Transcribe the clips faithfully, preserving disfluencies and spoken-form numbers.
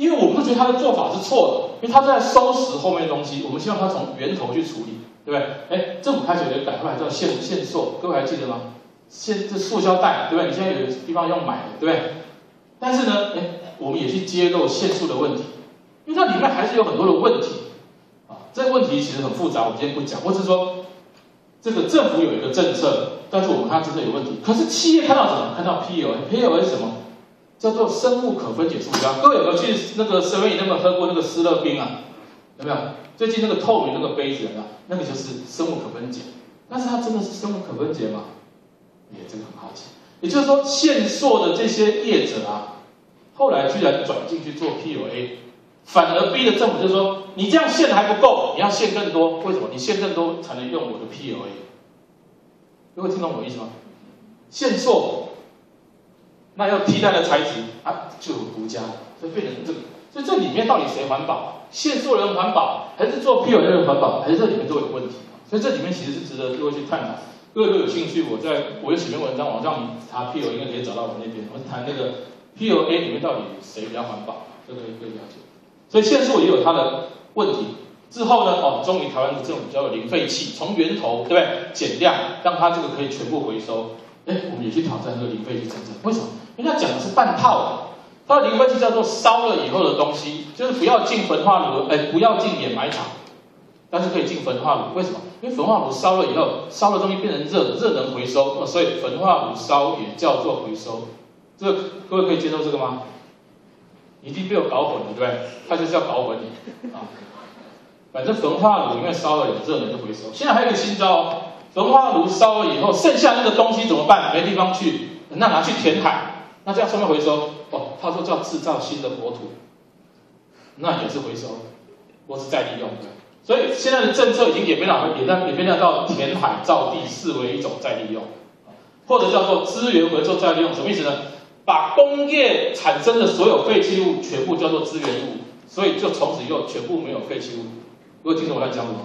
因为我们都觉得他的做法是错的，因为他在收拾后面的东西，我们希望他从源头去处理，对不对？哎，政府开始有人改回来叫限限塑，各位还记得吗？限这塑胶袋，对不对？你现在有的地方用买的，对不对？但是呢，哎，我们也去揭露限塑的问题，因为它里面还是有很多的问题啊。这个问题其实很复杂，我们今天不讲，我只是说这个政府有一个政策，但是我们看真的有问题。可是企业看到什么？看到 P L A，P L A 是什么？叫做生物可分解塑胶。各位有没有去那个 seven eleven喝过那个思乐冰啊？有没有？最近那个透明那个杯子啊，那个就是生物可分解。但是它真的是生物可分解吗？也这个很好奇。也就是说，限塑的这些业者啊，后来居然转进去做 P L A， 反而逼着政府就说，你这样限还不够，你要限更多。为什么？你限更多才能用我的 P L A。各位听懂我意思吗？限塑。那要替代的材质啊，就有独家，所以变成这个。所以这里面到底谁环保？限塑人环保，还是做 P L A 人环保？还是这里面都有问题？所以这里面其实是值得各位去探讨。各位如果有兴趣，我在我有写篇文章，网上你查 P L A 应该可以找到我那边。我谈那个 P L A 里面到底谁比较环保，这个可以了解。所以限塑也有它的问题。之后呢，哦，终于台湾的政府叫做零废弃，从源头对不对减量，让它这个可以全部回收。哎，我们也去挑战这个零废弃政策，为什么？因为他讲的是半套的，它的零废弃叫做烧了以后的东西，就是不要进焚化炉，哎，不要进掩埋场，但是可以进焚化炉。为什么？因为焚化炉烧了以后，烧的东西变成热，热能回收，所以焚化炉烧也叫做回收。这个各位可以接受这个吗？一定被我搞混了，对不对？他就是要搞混你啊。反正焚化炉因为烧了有热能就回收。现在还有一个新招哦，焚化炉烧了以后，剩下那个东西怎么办？没地方去，那拿去填海，那这样算不算回收？哦，他说叫制造新的国土，那也是回收，或是再利用的。所以现在的政策已经演变到演变演变到填海造地视为一种再利用，或者叫做资源回收再利用。什么意思呢？把工业产生的所有废弃物全部叫做资源物，所以就从此以后全部没有废弃物。各位听懂我在讲什么吗？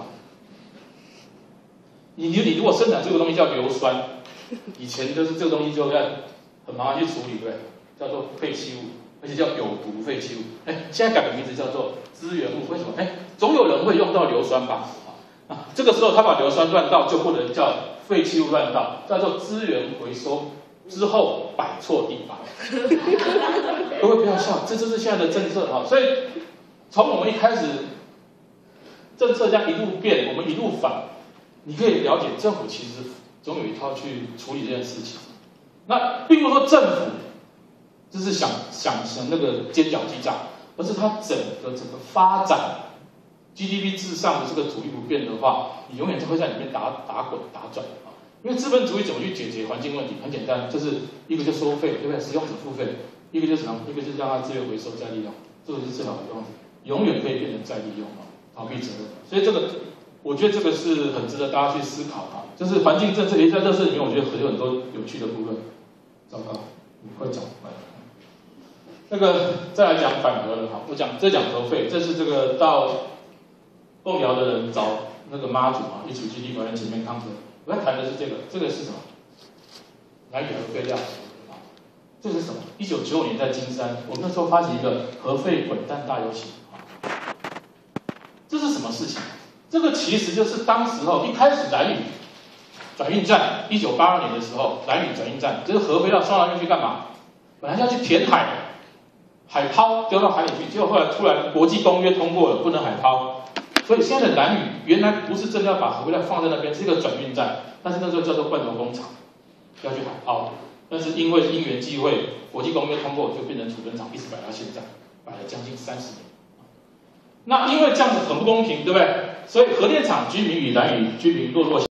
你你你如果生产这个东西叫硫酸，以前就是这个东西就要很麻烦去处理，对不对？叫做废弃物，而且叫有毒废弃物。哎，现在改个名字叫做资源物，为什么？哎，总有人会用到硫酸吧？啊，这个时候他把硫酸乱倒，就不能叫废弃物乱倒，叫做资源回收。之后摆错地方，各位不要笑，这就是现在的政策哈。所以从我们一开始政策这样一路变，我们一路反。你可以了解，政府其实总有一套去处理这件事情。那并不是说政府就是想想想那个尖角击掌，而是它整个整个发展 G D P 至上的这个主义不变的话，你永远就会在里面打打滚打转啊。因为资本主义怎么去解决环境问题？很简单，就是一个就收费，对不对？使用者付费；一个就是什么？一个就是让它资源回收再利用，这个是最好的方法，永远可以变成再利用啊，逃避责任。所以这个。我觉得这个是很值得大家去思考哈，就是环境政策，也在这事里面，我觉得很有很多有趣的部分。糟糕，你快讲完。那个再来讲反核了哈，我讲这讲核废，这是这个到凤寮的人找那个妈祖啊，一起去立法院前面抗争。我在谈的是这个，这个是什么？南屿核废料啊，这是什么？一九九五年在金山，我们那时候发起一个核废滚蛋大游行啊，这是什么事情？这个其实就是当时候一开始兰屿转运站，一九八二年的时候，兰屿转运站就是核废料送到那边去干嘛？本来要去填海，海抛丢到海里去，结果后来突然国际公约通过了，不能海抛，所以现在的兰屿原来不是真的要把核废料放在那边，是一个转运站，但是那时候叫做罐头工厂，要去海抛，但是因为因缘际会，国际公约通过就变成储存厂，一直摆到现在，摆了将近三十年。那因为这样子很不公平，对不对？所以核电厂居民与兰屿居民落落